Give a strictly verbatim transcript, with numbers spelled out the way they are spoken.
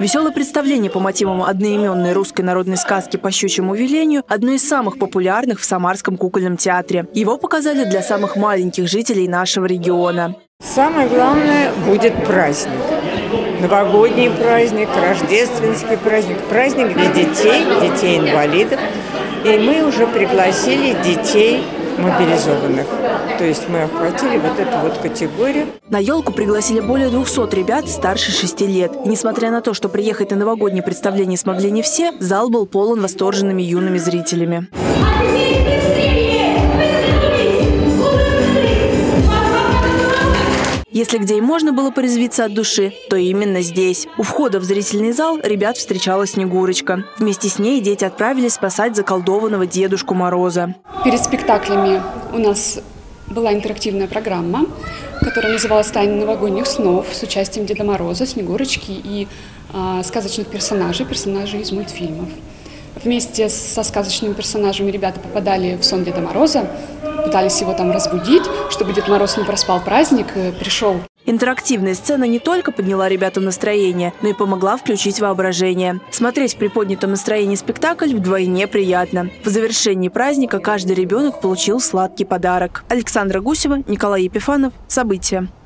Веселое представление по мотивам одноименной русской народной сказки «По щучьему велению» – одно из самых популярных в Самарском кукольном театре. Его показали для самых маленьких жителей нашего региона. Самое главное будет праздник. Новогодний праздник, рождественский праздник, праздник для детей, детей-инвалидов. И мы уже пригласили детей мобилизованных. То есть мы охватили вот эту вот категорию. На елку пригласили более двухсот ребят старше шести лет. И несмотря на то, что приехать на новогоднее представление смогли не все, зал был полон восторженными юными зрителями. Если где и можно было порезвиться от души, то именно здесь. У входа в зрительный зал ребят встречала Снегурочка. Вместе с ней дети отправились спасать заколдованного Дедушку Мороза. Перед спектаклями у нас была интерактивная программа, которая называлась «Тайны новогодних снов» с участием Деда Мороза, Снегурочки и э, сказочных персонажей, персонажей из мультфильмов. Вместе со сказочными персонажами ребята попадали в сон Деда Мороза, пытались его там разбудить, чтобы Дед Мороз не проспал праздник, пришел. Интерактивная сцена не только подняла ребятам настроение, но и помогла включить воображение. Смотреть в приподнятом настроении спектакль вдвойне приятно. В завершении праздника каждый ребенок получил сладкий подарок. Александра Гусева, Николай Епифанов. События.